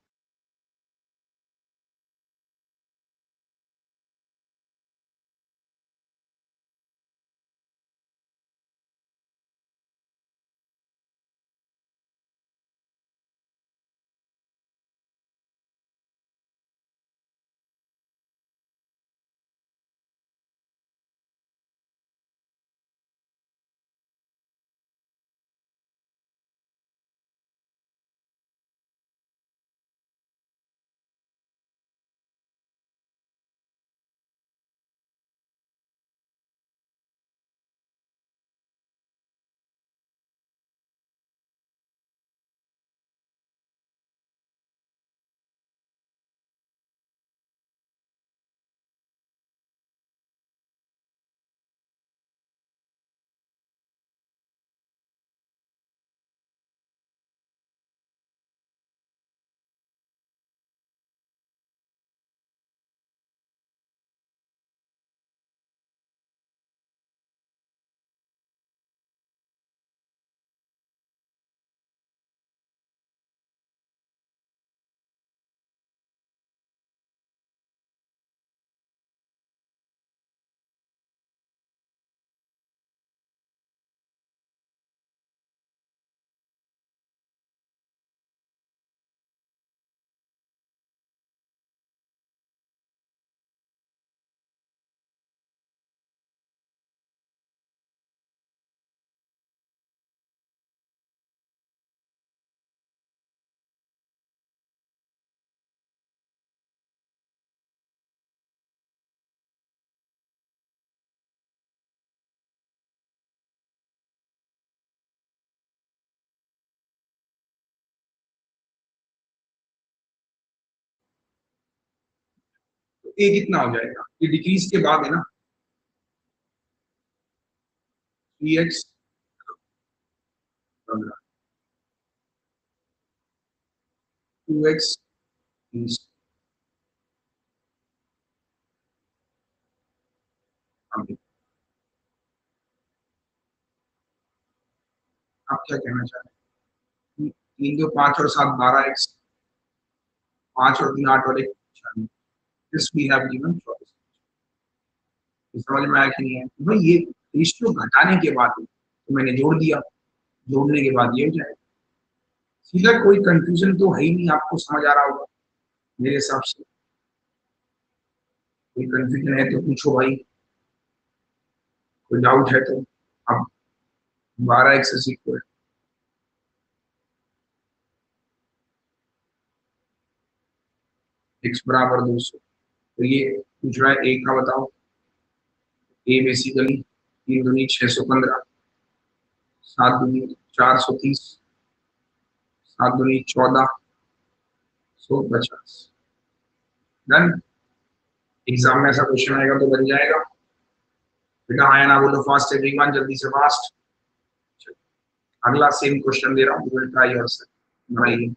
तो ए कितना हो जाएगा? ये डिक्रीज के बाद है ना, थ्री एक्स टू एक्स, आप क्या कहना चाह रहे हैं? तीन दो पांच और सात बारह एक्स, पांच और तीन आठ और एक चार, this we have given choice. समझ में आया कि नहीं है? भाई ये रेशियो घटाने के बाद तो मैंने जोड़ दिया, जोड़ने के बाद ये हो जाए सीधा, कोई कंफ्यूजन तो है ही नहीं। आपको समझ आ रहा होगा मेरे हिसाब से। कोई कंफ्यूजन है तो पूछो भाई, कोई डाउट है तो। अब बारह एक्स इक्वल एक्स बराबर दो सौ, तो ये पूछ रहा है ए का बताओ। ए बेसिकली तीन दूनी छह सौ पंद्रह, सात दूनी चार सौ तीस, सात दूनी चौदह सौ पचास। डन। एग्जाम में ऐसा क्वेश्चन आएगा तो बन जाएगा बेटा, हाँ या ना बोलो फास्ट एवरीवन, जल्दी से फास्ट। अगला सेम क्वेश्चन दे रहा हूँ, विल ट्राई योरसेल्फ, बनाइए।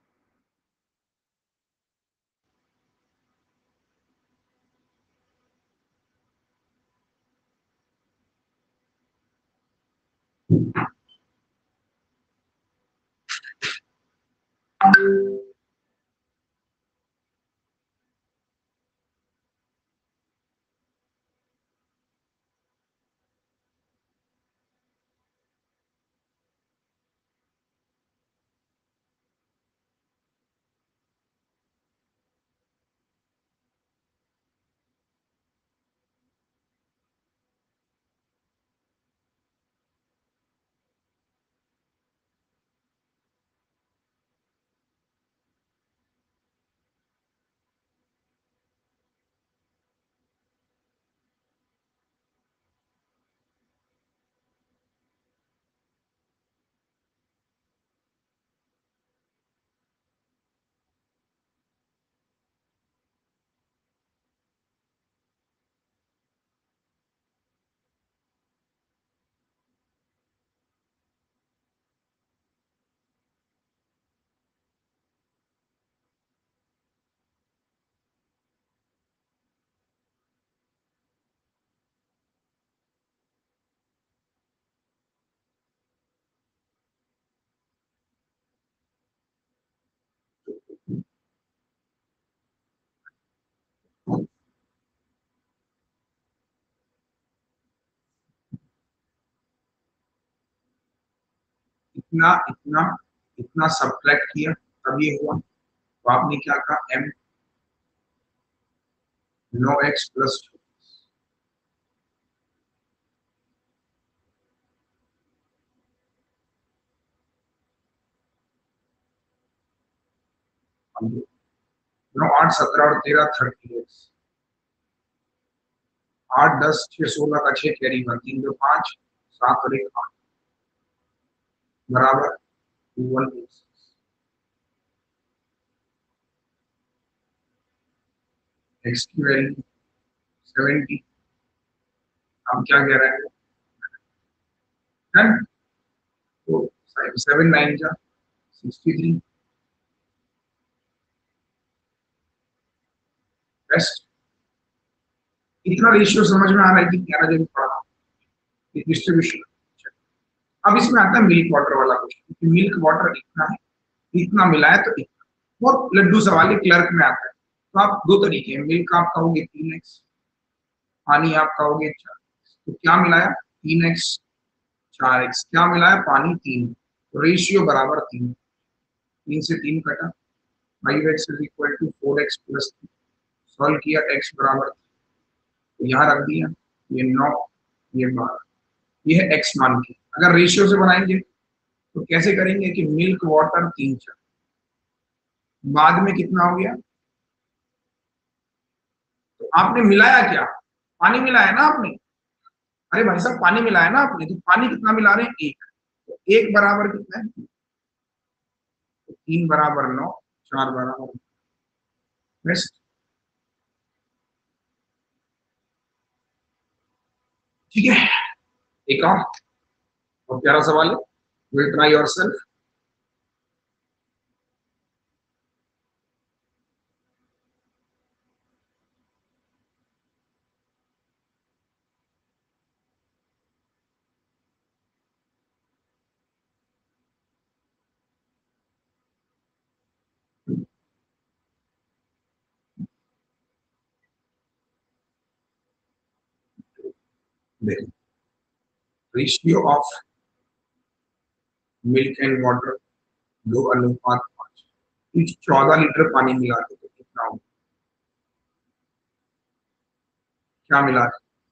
इतना इतना इतना सब्ट्रैक्ट किया तब ये हुआ, तो आपने क्या कहा, एम नौ एक्स प्लस नौ आठ सत्रह और तेरह थर्टी एक्स, आठ दस छह सोलह का छह कैरी वन, तीन दो पांच, सात और एक आठ बराबर वन एक्स, एक्स की वैल्यू सेवेंटी। हम क्या कह रहे हैं, तो सेवन नाइन जा सिक्सटी थ्री, बेस्ट। इतना रेशियो समझ में आ रहा है कि ग्यारह जब पढ़ा डिस्ट्रीब्यूशन। अब इसमें आता है मिल्क वाटर वाला क्वेश्चन, कि मिल्क वाटर इतना है, इतना मिला है, तो इतना बहुत लड्डू सवाल है, क्लर्क में आता है। तो आप दो तरीके हैं, मिल्क आप कहोगे तीन एक्स, पानी आप कहोगे चार, तो क्या मिलाया तीन एक्स चार एक्स, क्या मिलाया पानी तीन, तो रेशियो बराबर तीन, तीन से तीन कटा, five X is equal to four X plus, solve किया एक्स बराबर, तो यहाँ रख दिया, ये नौ ये बारह, ये है एक्स मान के। अगर रेशियो से बनाएंगे तो कैसे करेंगे कि मिल्क वाटर तीन चार, बाद में कितना हो गया, तो आपने मिलाया क्या, पानी मिलाया ना आपने, अरे भाई साहब पानी मिलाया ना आपने, तो पानी कितना मिला रहे हैं, एक, तो एक बराबर कितना है, तो तीन बराबर नौ, चार बराबर बेस्ट। ठीक है, एक और और प्यारा सवाल है, विल ट्राई योरसेल्फ। देखो, ratio of milk and water दो अनुपात पांच, चौदह लीटर पानी मिला के तो कितना होगा? क्या मिला?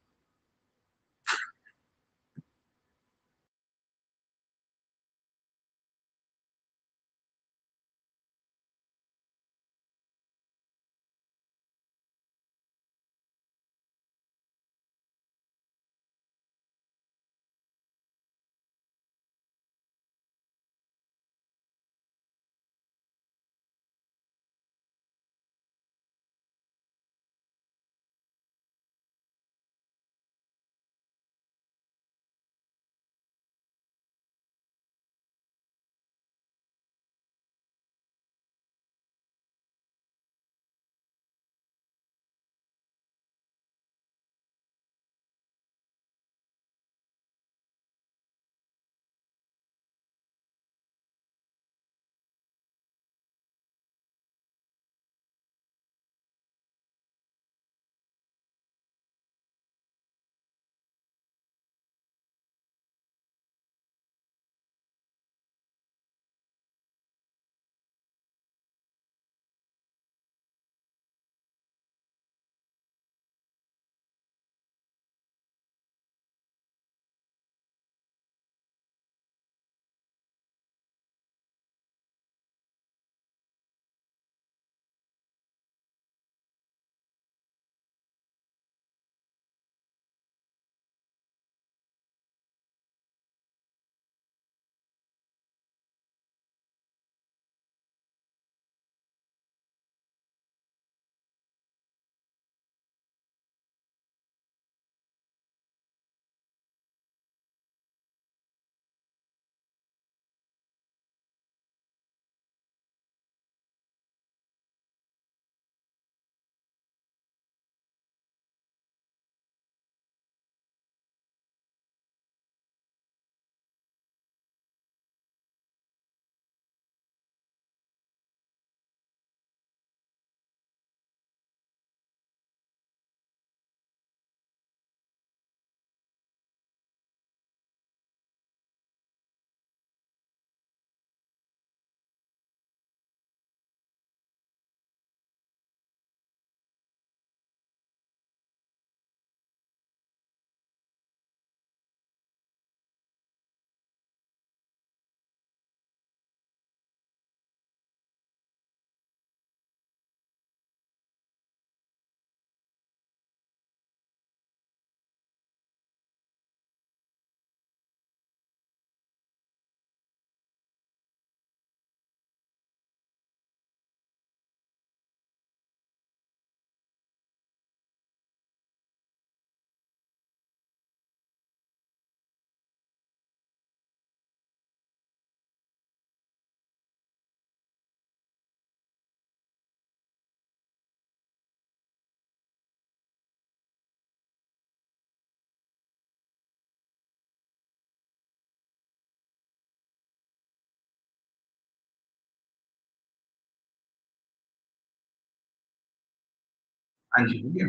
हाँ जी, हो गया।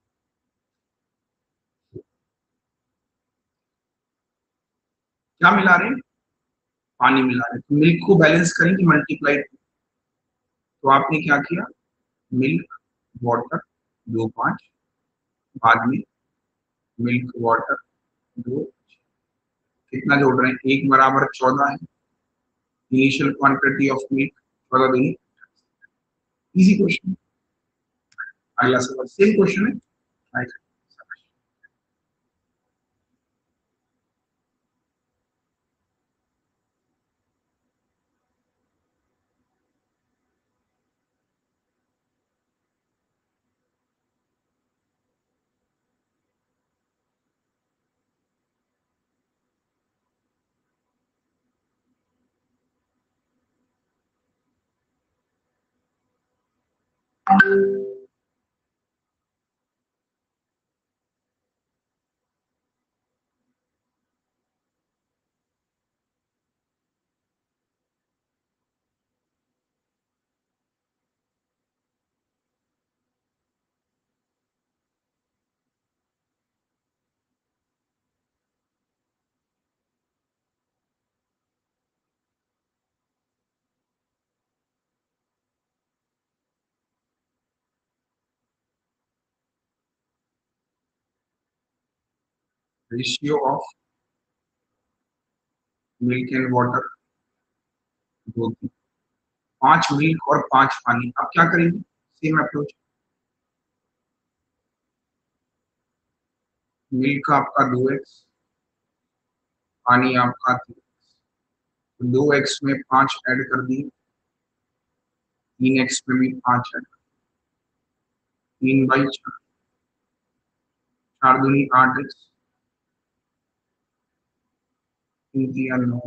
क्या मिला रहे हैं? पानी मिला रहे हैं। मिल्क को बैलेंस करेंगे मल्टीप्लाई, तो आपने क्या किया? मिल्क वाटर दो पांच, बाद में मिल्क वाटर दो, कितना जोड़ रहे हैं? एक बराबर चौदह है इनिशियल क्वांटिटी ऑफ मिल्क, चौदह दूनी। Easy question. अगला सवाल सेम क्वेश्चन है। right? Ratio of milk and water दो की, पांच मिल्क और पांच पानी। अब क्या करेंगे, सेम अप्रोच, मिल्क आपका दो एक्स, पानी आपका तीन, दो एक्स में पांच ऐड कर दिए, तीन एक्स में भी पांच ऐड, तीन बाई चार, चार दूनी आठ एक्स, तीन दिया नौ,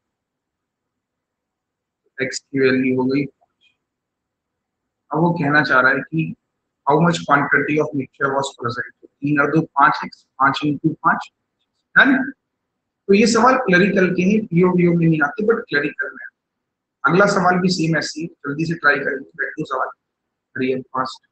एक्स की वैल्यू हो गई। अब वो कहना चाह रहा है कि how much quantity of mixture was present, तीन और दो पांच एक्स, पांच इंटू पांच, डन। तो ये सवाल क्लरिकल के हैं, पीओ वीओ में नहीं आते, बट क्लरिकल में। अगला सवाल भी सेम ऐसी, जल्दी से ट्राई करेंगे, बैठो सवाल करिए फास्ट।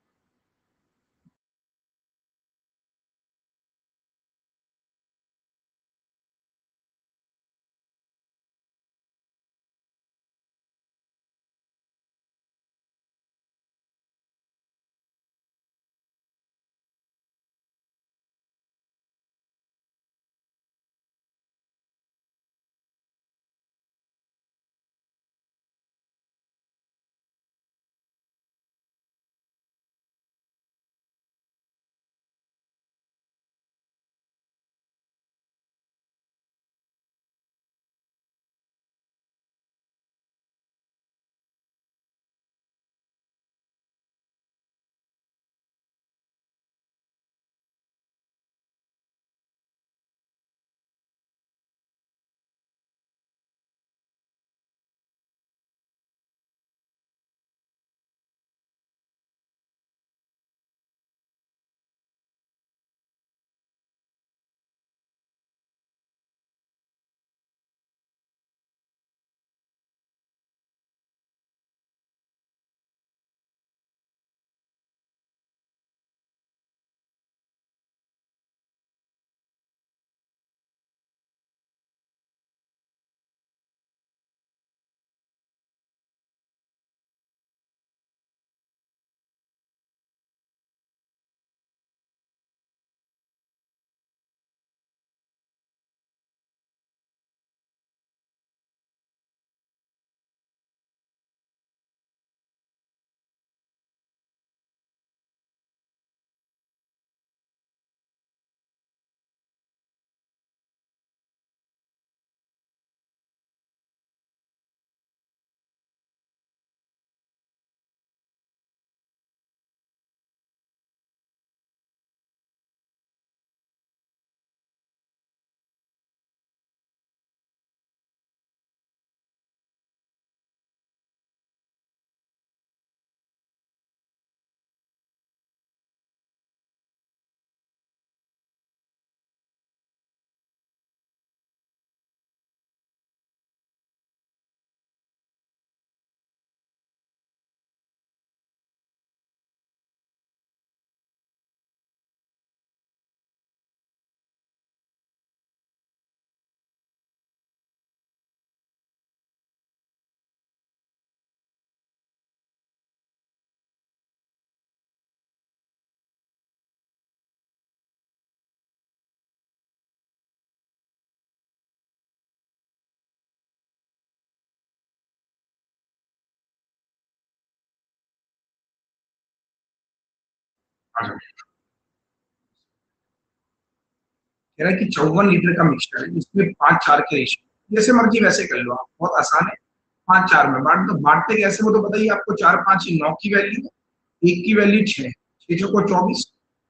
कह रहा है कि चौवन लीटर का मिक्सचर है, इसमें पांच चार के रेशियो, जैसे मर्जी वैसे कर लो आप, बहुत आसान है। पांच चार में बांट दो, बांटते कैसे वो तो बताइए आपको, चार पांच नौ की वैल्यू, एक की वैल्यू छह, छह को चौबीस,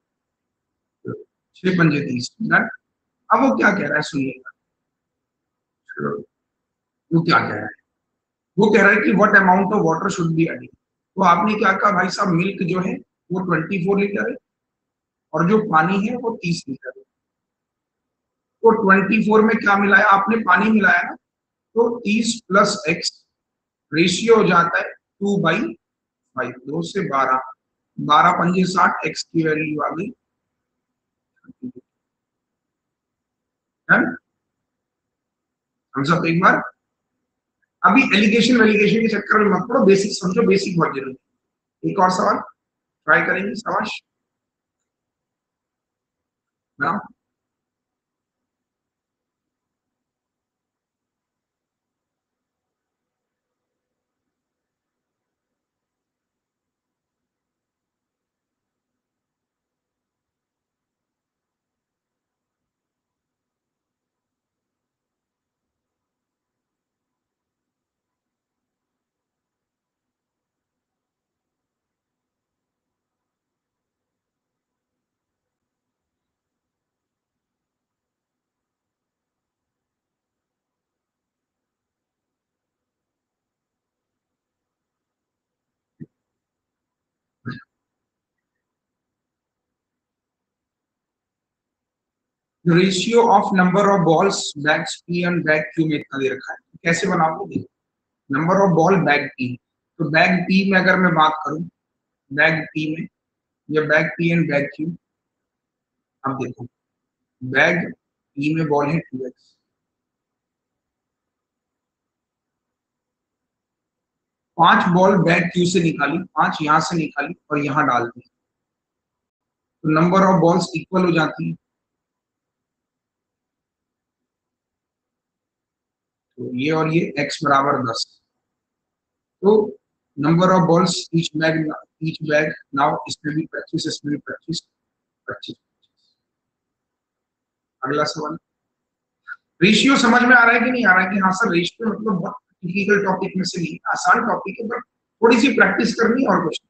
छह पंजे तीस, डन। अब वो क्या कह रहा है सुनिएगा, वो क्या कह रहा है, वो कह रहा है कि what amount of water should be added. तो आपने क्या कहा भाई साहब, मिल्क जो है वो चौबीस लीटर है और जो पानी है वो तीस लीटर है। तो चौबीस में क्या मिलाया आपने, पानी मिलाया ना, तो तीस प्लस एक्स रेशियो हो जाता है टू बाई फाइव, दो से बारह, बारह पंजे साठ, एक्स की वैल्यू आ गई। हम सब एक बार, अभी एलिगेशन वेलिगेशन के चक्कर में मत पड़ो, बेसिक समझो, बेसिक बहुत जरूरी है। एक और सवाल ट्राई करेंगे, शाबाश। Ratio of number of balls bag P and bag Q में इतना दे रखा है, कैसे बनाओगे? Number of ball bag P, तो बैग पी में अगर मैं बात करूं, बैग पी में या bag P and bag Q, अब देखो बैग पी में बॉल है टू एक्स, पांच बॉल बैग क्यू से निकाली, पांच यहां से निकाली और यहां डाल दी, तो नंबर ऑफ बॉल्स इक्वल हो जाती है। तो ये और ये x बराबर दस, तो number of balls each bag, each bag now इसमें भी पच्चीस, इसमें भी पच्चीस, पच्चीस। अगला सवाल, रेशियो समझ में आ रहा है कि नहीं आ रहा है? कि हाँ सर रेशियो मतलब बहुत टिपिकल टॉपिक में से नहीं, आसान टॉपिक है, बट थोड़ी सी प्रैक्टिस करनी और कुछ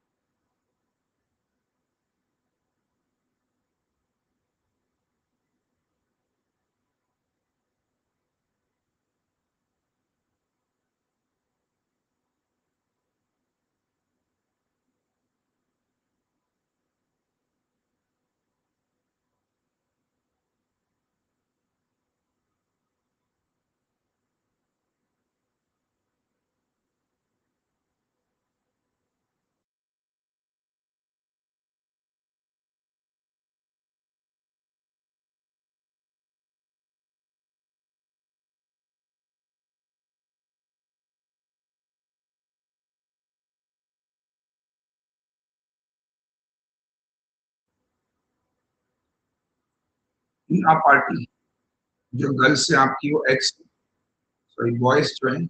नहीं। आप पार्टी जो गर्ल्स से आपकी वो एक्स, सॉरी बॉयज जो है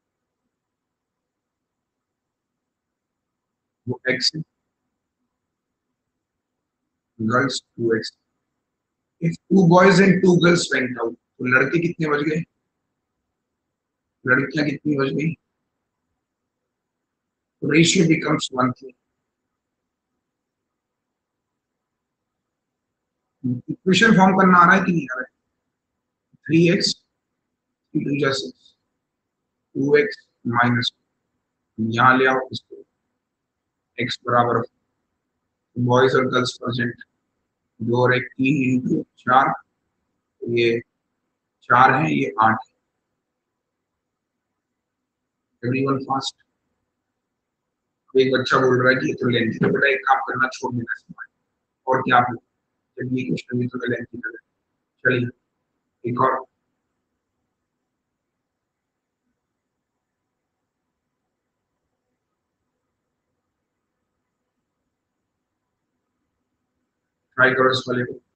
वो एक्स है, girls two X. If two boys and two girls went out, तो लड़के कितने बच गए, लड़कियां कितनी बच गई? तो ratio becomes one three. Equation form करना आ रहा है कि नहीं आ रहा है? थ्री एक्स टू जा सिक्स, टू एक्स माइनस, यहाँ ले आओ इसको, एक्स बराबर बॉयज और गर्ल्स प्रेजेंट, दो और एक तीन इंटू चार, तो ये चार है, ये आठ है। Everyone fast. एक बच्चा बोल रहा है कि ये तो लेंथी, तो बेटा एक काम करना छोड़ देना इसमें, और क्या आप जब ये क्वेश्चन भी तो लेंथी कर, चलिए एक और ट्राई करो इस वाले को।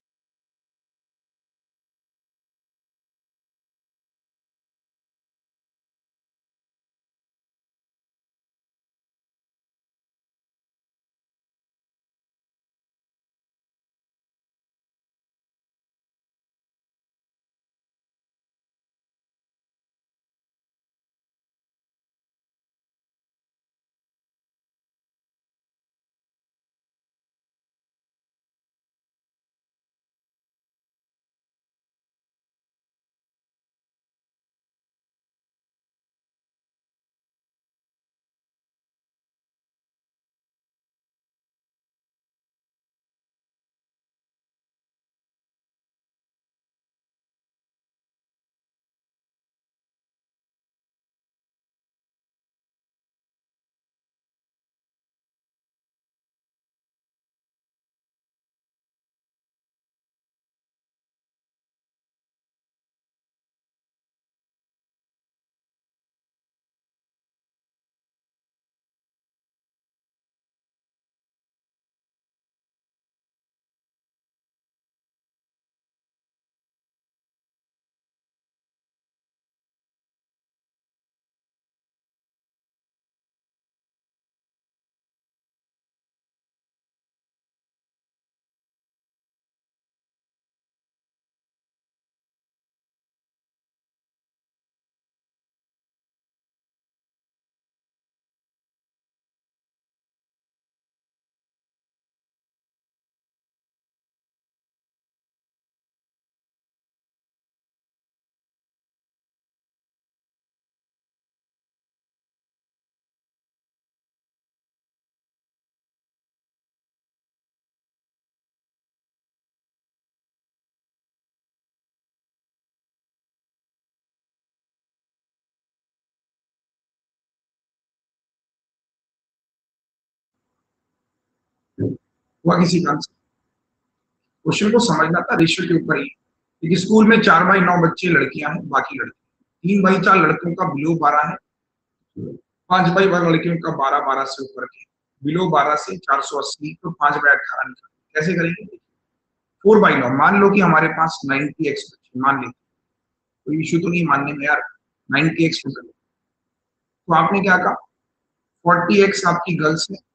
हुआ किसी का आंसर? क्वेश्चन को समझना था रेशियो के ऊपर ही, क्योंकि स्कूल में चार बाई नौ बच्चे लड़कियां हैं, बाकी लड़के, तीन बाई चार लड़कों का बिलो बारह है, पांच बाई बारह लड़कियों का बारह बारह से ऊपर के, बिलो बारह से चार सौ अस्सी, तो पांच बाई अठारह निकाल, कैसे करेंगे? फोर बाई नौ, मान लो कि हमारे पास नाइनटी एक्स बच्चे, मान लेते, कोई इशू तो नहीं मानने में यार, नाइनटी एक्स टोटल, तो आपने क्या कहा, फोर्टी एक्स आपकी गर्ल्स है,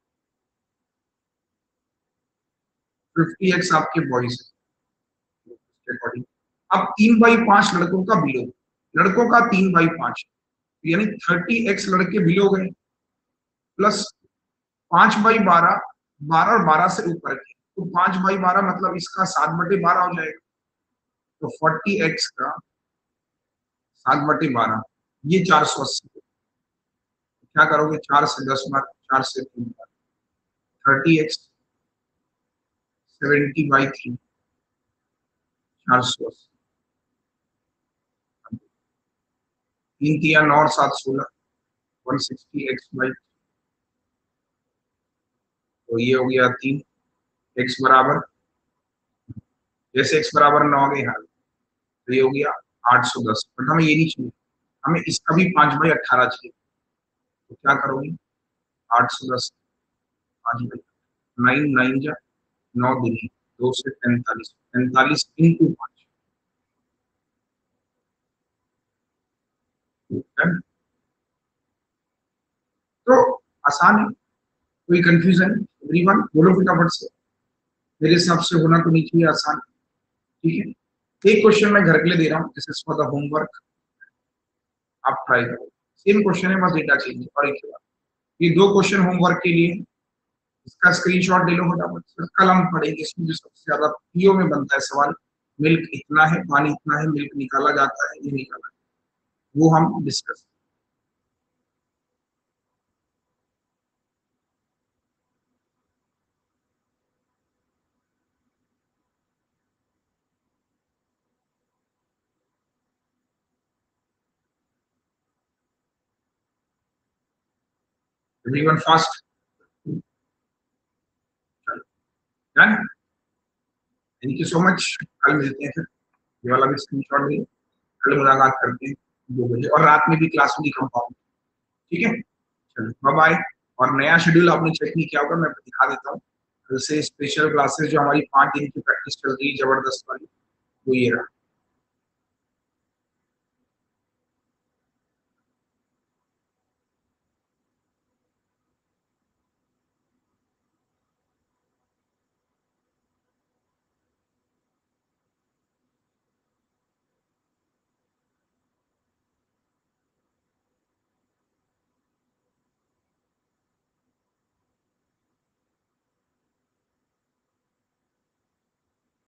फिफ्टी एक्स आपके बॉयज है। अब तीन बाई पांच लड़कों का बिलो, लड़कों का तीन बाई पांच, यानी थर्टी एक्स लड़के बिलो गए, प्लस पांच बाई बारह, बारह और बारह से ऊपर के, तो पांच बाई बारह मतलब इसका सात बटे बारह हो जाएगा, तो फोर्टी एक्स का सात बटे बारह, ये चार सौ अस्सी, क्या करोगे, चार से दस बार, चार से तीन बार, thirty X seventy by three, चार सौ अस्सी, तीन तिया नौ और सात सोलह, वन सिक्सटी एक्स बाई, तो ये हो गया तीन, एक्स बराबर, जैसे एक्स बराबर नौ आ गए हाल, तो ये हो गया आठ सौ दस, बट हमें ये नहीं चाहिए, हमें इसका भी पांच बाई अट्ठारह चाहिए, तो क्या करोगे, आठ सौ दस, पांच बाई नाइन नाइन जा नौ दूनी दो से पैंतालीस, पैंतालीस इंटू पांच, तो आसान है, कोई कंफ्यूजन एवरीवन, बोलो फटाफट से, मेरे हिसाब से होना तो नहीं चाहिए, आसान, ठीक है। एक क्वेश्चन मैं घर के लिए दे रहा हूँ, this is for the homework, आप ट्राई करो, सेम क्वेश्चन है, बस डेटा चेंज और एक बार, ये दो क्वेश्चन होमवर्क के लिए, इसका स्क्रीनशॉट ले लो फटाफट से, कल हम पढ़ेंगे, इसमें जो सबसे ज्यादा पीओ में बनता है सवाल, मिल्क इतना है, पानी इतना है, मिल्क निकाला जाता है, ये निकाला, वो हम discuss, everyone fast, done, thank you so much, कल मिलते हैं फिर, ये वाला भी स्क्रीनशॉट ले, कल मुलाकात करते हैं दो बजे, और रात में भी क्लास में कंपाउंड, ठीक है, चलो बाय बाय। और नया शेड्यूल आपने चेक नहीं किया होगा, मैं दिखा देता हूँ, कल से स्पेशल क्लासेस जो हमारी पांच दिन की प्रैक्टिस चल रही है जबरदस्त वाली, वो ये रहा।